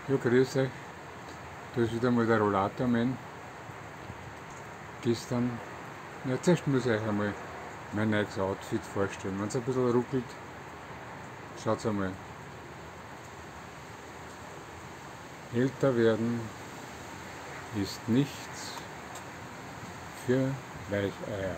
Ja, grüß euch. Da ist wieder mal der Rollatorman. Gestern, ja, zuerst muss ich euch einmal mein neues Outfit vorstellen. Wenn es ein bisschen ruckelt, schaut einmal. Älter werden ist nichts für Weicheier.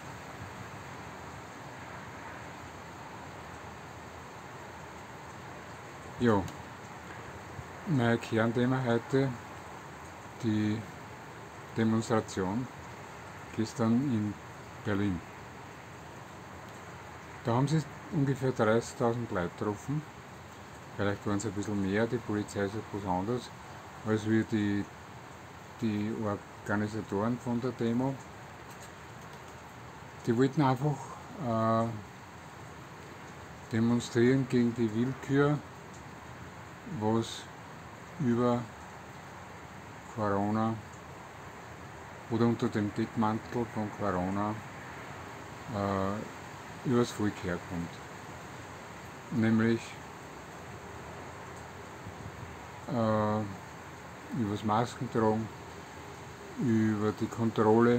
Ja, mein Kernthema heute, die Demonstration gestern in Berlin. Da haben sich ungefähr 30.000 Leute getroffen. Vielleicht waren es ein bisschen mehr, die Polizei sagt was anderes, als wir die Organisatoren von der Demo. Die wollten einfach demonstrieren gegen die Willkür, was über Corona oder unter dem Deckmantel von Corona übers Volk herkommt. Nämlich übers Maskentragen, über die Kontrolle,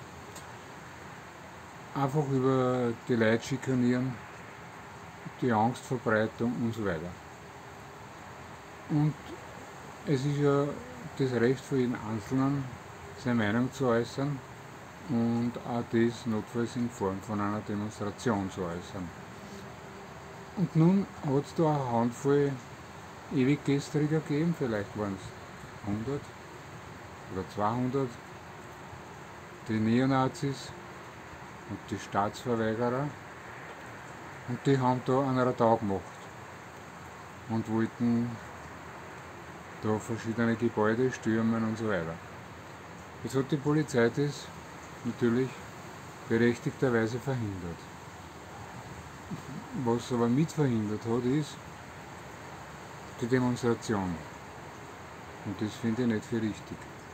einfach über die Leute schikanieren, die Angstverbreitung und so weiter. Und es ist ja das Recht für jeden Einzelnen, seine Meinung zu äußern und auch das notfalls in Form von einer Demonstration zu äußern. Und nun hat es da eine Handvoll Ewiggestriger gegeben, vielleicht waren es 100 oder 200, die Neonazis und die Staatsverweigerer, und die haben da einen Radau gemacht und wollten da verschiedene Gebäude stürmen und so weiter. Jetzt hat die Polizei das natürlich berechtigterweise verhindert. Was aber mit verhindert hat, ist die Demonstration. Und das finde ich nicht für richtig.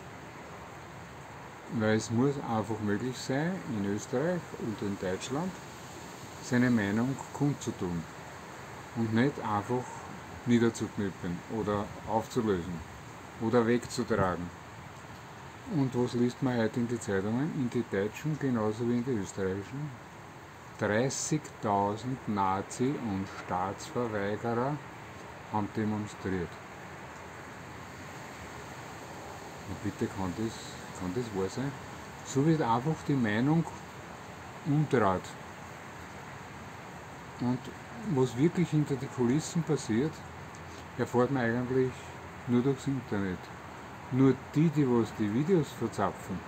Weil es muss einfach möglich sein, in Österreich und in Deutschland seine Meinung kundzutun und nicht einfach niederzuknüppeln oder aufzulösen oder wegzutragen. Und was liest man heute in die Zeitungen? In die deutschen genauso wie in die österreichischen. 30.000 Nazi- und Staatsverweigerer haben demonstriert. Und bitte, kann das wahr sein? So wird einfach die Meinung umdreht. Und was wirklich hinter die Kulissen passiert, erfährt man eigentlich nur durchs Internet. Nur die was die Videos verzapfen,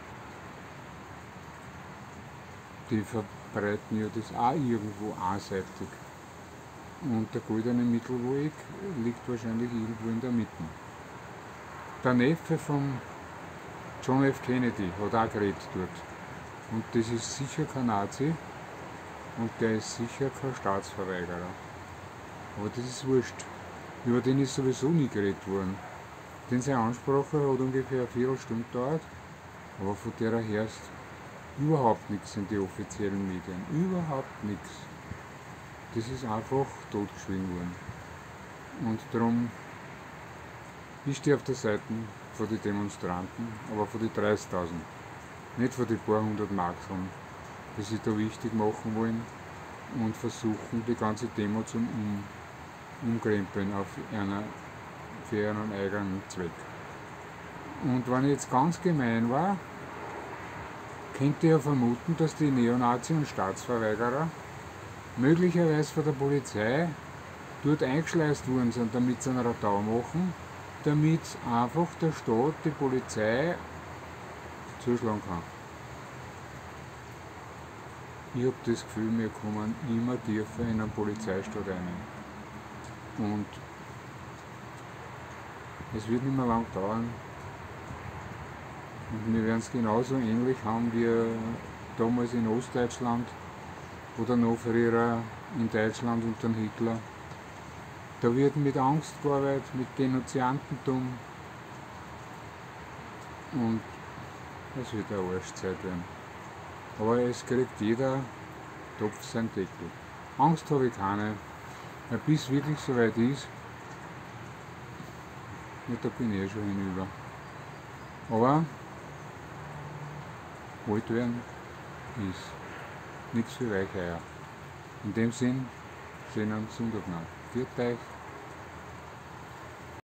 die verbreiten ja das auch irgendwo einseitig. Und der goldene Mittelweg liegt wahrscheinlich irgendwo in der Mitte. Der Neffe von John F. Kennedy hat auch geredet dort. Und das ist sicher kein Nazi und der ist sicher kein Staatsverweigerer. Aber das ist wurscht. Über den ist sowieso nie geredet worden. Denn seine Ansprache hat ungefähr eine Viertelstunde gedauert, aber von der herrscht überhaupt nichts in die offiziellen Medien. Überhaupt nichts. Das ist einfach totgeschwiegen worden. Und darum, ich stehe auf der Seite von den Demonstranten, aber von den 30.000. Nicht von den paar hundert Markseln, die sich da wichtig machen wollen und versuchen, die ganze Demo zum Umkrempeln für ihren eigenen Zweck. Und wenn ich jetzt ganz gemein war, könnte ich ja vermuten, dass die Neonazi- und Staatsverweigerer möglicherweise von der Polizei dort eingeschleust worden sind, damit sie einen Radau machen, damit einfach der Staat die Polizei zuschlagen kann. Ich habe das Gefühl, wir kommen immer tiefer in einen Polizeistaat rein. Und es wird nicht mehr lang dauern. Und wir werden es genauso ähnlich haben wie damals in Ostdeutschland oder noch früher in Deutschland unter Hitler. Da wird mit Angst gearbeitet, mit Denunziantentum, und es wird eine Arschzeit werden. Aber es kriegt jeder Topf seinen Deckel. Angst habe ich keine, weil bis wirklich soweit ist, Ja, da bin ich eh schon hinüber. Aber alt werden ist nichts für Weicheier. In dem Sinn, sehen wir uns Sonntag noch. Viert euch!